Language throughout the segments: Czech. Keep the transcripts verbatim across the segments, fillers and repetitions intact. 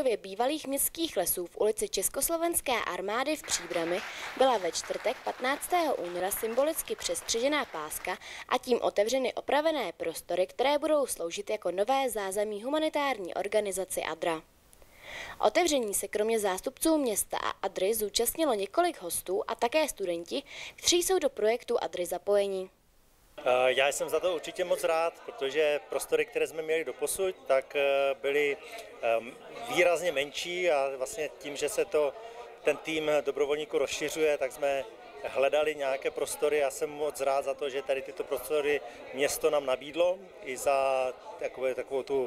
budově bývalých městských lesů v ulici Československé armády v Příbrami byla ve čtvrtek patnáctého února symbolicky přestřižená páska a tím otevřeny opravené prostory, které budou sloužit jako nové zázemí humanitární organizaci ADRA. Otevření se kromě zástupců města a ADRY zúčastnilo několik hostů a také studenti, kteří jsou do projektu ADRY zapojeni. Já jsem za to určitě moc rád, protože prostory, které jsme měli doposud, tak byly výrazně menší a vlastně tím, že se to, ten tým dobrovolníků rozšiřuje, tak jsme hledali nějaké prostory. Já jsem moc rád za to, že tady tyto prostory město nám nabídlo i za takové, takovou tu uh,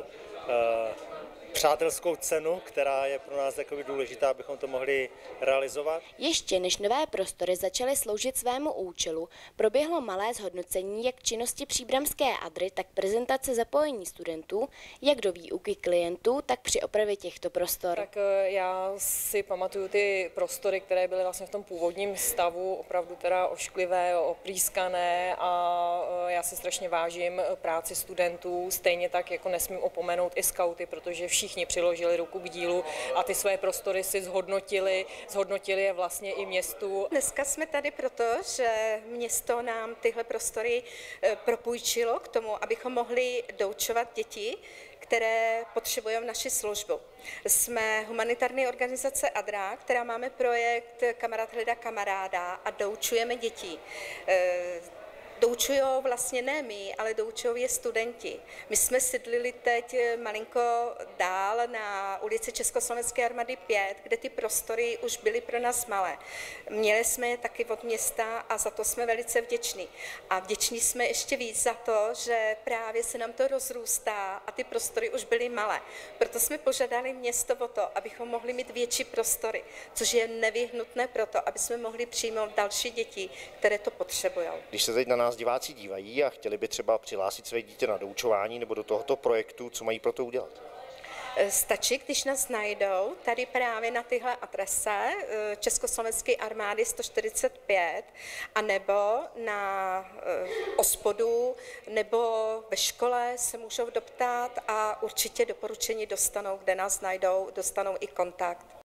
přátelskou cenu, která je pro nás takový důležitá, abychom to mohli realizovat. Ještě než nové prostory začaly sloužit svému účelu, proběhlo malé zhodnocení jak činnosti příbramské ADRY, tak prezentace zapojení studentů, jak do výuky klientů, tak při opravě těchto prostor. Tak já si pamatuju ty prostory, které byly vlastně v tom původním stavu, opravdu teda ošklivé, oplískané, a já si strašně vážím práci studentů, stejně tak jako nesmím opomenout i skauty, protože všichni přiložili ruku k dílu a ty své prostory si zhodnotili, zhodnotili je vlastně i městu. Dneska jsme tady proto, že město nám tyhle prostory propůjčilo k tomu, abychom mohli doučovat děti, které potřebují naši službu. Jsme humanitární organizace ADRA, která máme projekt Kamarád hledá kamaráda a doučujeme děti. Doučují vlastně ne my, ale doučují je studenti. My jsme sídlili teď malinko dál na ulici Československé armády pět, kde ty prostory už byly pro nás malé. Měli jsme je taky od města a za to jsme velice vděční. A vděční jsme ještě víc za to, že právě se nám to rozrůstá a ty prostory už byly malé. Proto jsme požádali město o to, abychom mohli mít větší prostory, což je nevyhnutné proto, aby jsme mohli přijmout další děti, které to potřebují. Když se teď na nás diváci dívají a chtěli by třeba přihlásit své dítě na doučování nebo do tohoto projektu, co mají pro to udělat? Stačí, když nás najdou tady právě na tyhle adrese Československé armády sto čtyřicet pět, anebo na ospodu, nebo ve škole se můžou doptat a určitě doporučení dostanou, kde nás najdou, dostanou i kontakt.